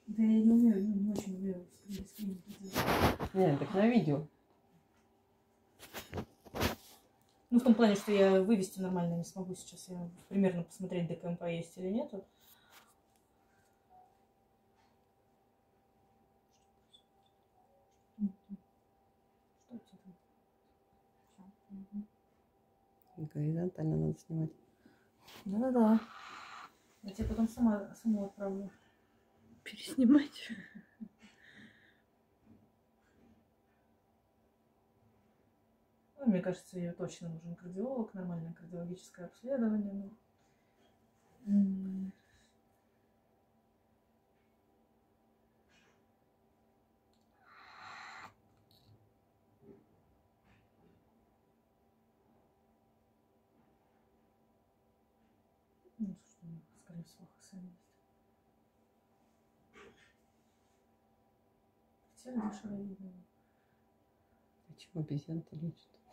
Да я не умею, не очень умею скрин делать. Нет, так на видео. Ну, в том плане, что я вывести нормально не смогу сейчас. Я примерно посмотреть, ДКМП есть или нету. Что это там? Горизонтально надо снимать. Да-да-да. Я тебе потом саму отправлю. Переснимать. Ну, мне кажется, ей точно нужен кардиолог, нормальное кардиологическое обследование. Ну. Ну, что, скорее всего, ХСН есть. Хотели дешево видно. А чего обезьян-то лечат?